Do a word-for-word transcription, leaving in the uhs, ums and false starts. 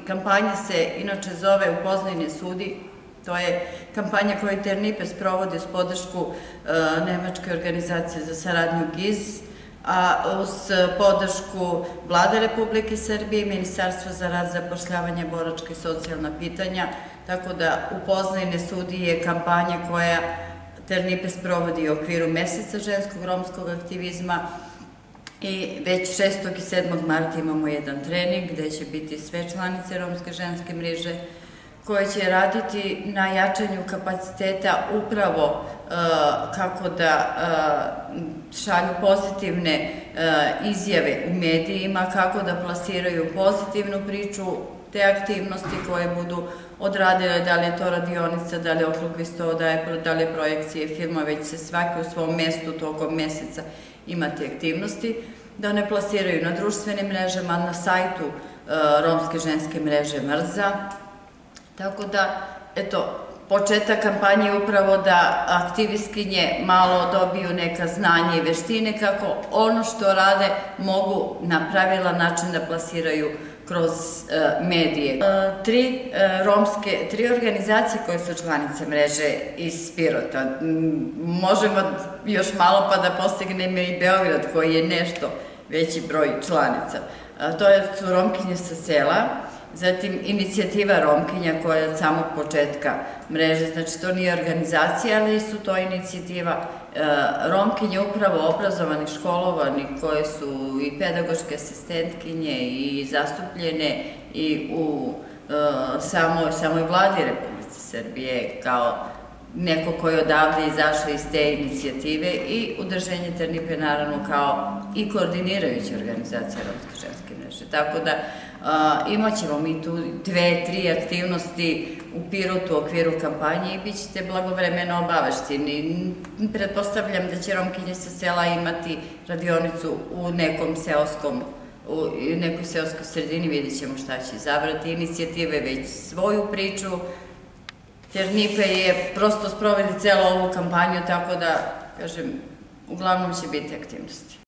kampanja se inače zove Upoznaj ne sudi. To je kampanja koju Ternipe sprovodi uz podršku Nemačke organizacije za saradnju G I Z, a uz podršku Vlade Republike Srbije i Ministarstva za rad, zapošljavanje, boračka i socijalna pitanja. Tako da Upoznaj ne sudi je kampanja koja Ternipe sprovodi u okviru meseca ženskog romskog aktivizma i već šestog i sedmog marta imamo jedan trening gde će biti sve članice Romske ženske mreže koje će raditi na jačanju kapaciteta upravo kako da šalju pozitivne izjave u medijima, kako da plasiraju pozitivnu priču, te aktivnosti koje budu odradile, da li je to radionica, da li je okrugli sto, da li je projekcije filma, već se svaki u svom mestu tokom meseca imati aktivnosti, da one plasiraju na društvenim mrežama, na sajtu Romske ženske mreže Mrza. Tako da, eto, početak kampanje je upravo da aktivistkinje malo dobiju neka znanja i veštine kako ono što rade mogu na pravilan način da plasiraju kroz medije. Tri romske, tri organizacije koje su članice mreže iz Pirota. Možemo još malo pa da postignemo i Beograd koji je nešto veći broj članica. To su Romkinje sa sela, zatim inicijativa Romkinja koja je od samog početka mreže, znači to nije organizacija, ali su to inicijativa Romkinje upravo obrazovanih, školovanih, koje su i pedagoške asistentkinje i zastupljene i u samoj vladi Republike Srbije kao neko ko je odavde izašao iz te inicijative i Udruženje Ternipe naravno kao i koordinirajuća organizacija Romske ženske mreže. Tako da imat ćemo mi tu dve, tri aktivnosti u Pirotu u okviru kampanje i bit ćete blagovremeno obavešteni. Pretpostavljam da će Romkinje sa sela imati radionicu u nekom seoskom u nekoj seoskoj sredini, vidjet ćemo šta će izabrati. Inicijative već svoju priču. Ternipe je prosto sprovodi celu ovu kampanju, tako da, kažem, uglavnom će biti aktivnosti.